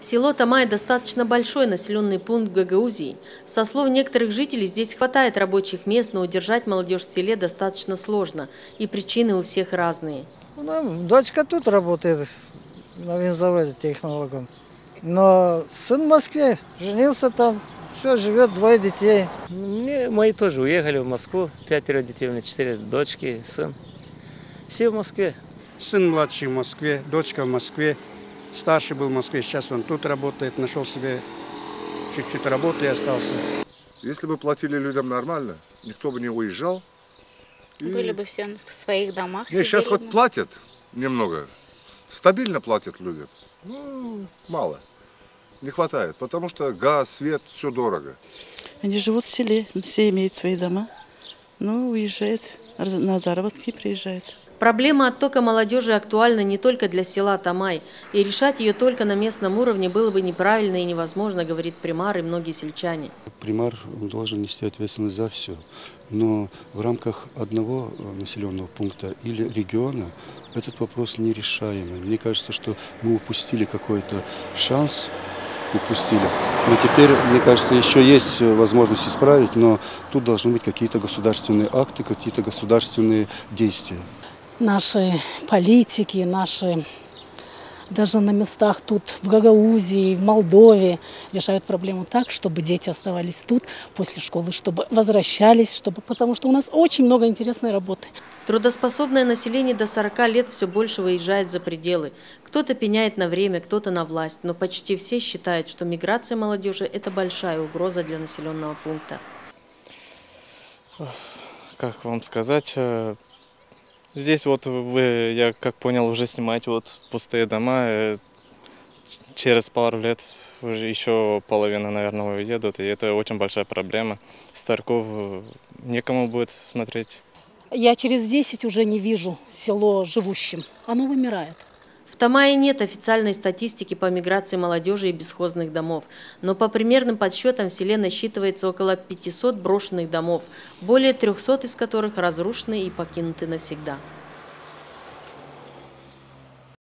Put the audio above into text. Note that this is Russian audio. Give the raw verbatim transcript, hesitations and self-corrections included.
Село Тамай – достаточно большой населенный пункт Гагаузии. Со слов некоторых жителей, здесь хватает рабочих мест, но удержать молодежь в селе достаточно сложно. И причины у всех разные. Ну, дочка тут работает на винзаводе технологом. Но сын в Москве, женился там, все, живет, двое детей. Мне, мои тоже уехали в Москву, пятеро детей, у меня четыре дочки, сын. Все в Москве. Сын младший в Москве, дочка в Москве. Старший был в Москве, сейчас он тут работает, нашел себе чуть-чуть работы и остался. Если бы платили людям нормально, никто бы не уезжал. Были и... бы все в своих домах. Не, сейчас хоть платят немного, стабильно платят людям. Ну, мало, не хватает, потому что газ, свет, все дорого. Они живут в селе, все имеют свои дома, но уезжают, на заработки приезжают. Проблема оттока молодежи актуальна не только для села Тамай, и решать ее только на местном уровне было бы неправильно и невозможно, говорит примар и многие сельчане. Примар должен нести ответственность за все, но в рамках одного населенного пункта или региона этот вопрос нерешаемый. Мне кажется, что мы упустили какой-то шанс, упустили. Но теперь, мне кажется, еще есть возможность исправить, но тут должны быть какие-то государственные акты, какие-то государственные действия. Наши политики, наши даже на местах тут, в Гагаузии, в Молдове, решают проблему так, чтобы дети оставались тут после школы, чтобы возвращались, чтобы, потому что у нас очень много интересной работы. Трудоспособное население до сорока лет все больше выезжает за пределы. Кто-то пеняет на время, кто-то на власть, но почти все считают, что миграция молодежи – это большая угроза для населенного пункта. Как вам сказать? Здесь вот вы, я как понял, уже снимаете вот пустые дома. Через пару лет уже еще половина, наверное, уедут, и это очень большая проблема. Стариков некому будет смотреть. Я через десять уже не вижу село живущим. Оно вымирает. В Тамае нет официальной статистики по миграции молодежи и бесхозных домов, но по примерным подсчетам в селе насчитывается около пятисот брошенных домов, более трёхсот из которых разрушены и покинуты навсегда.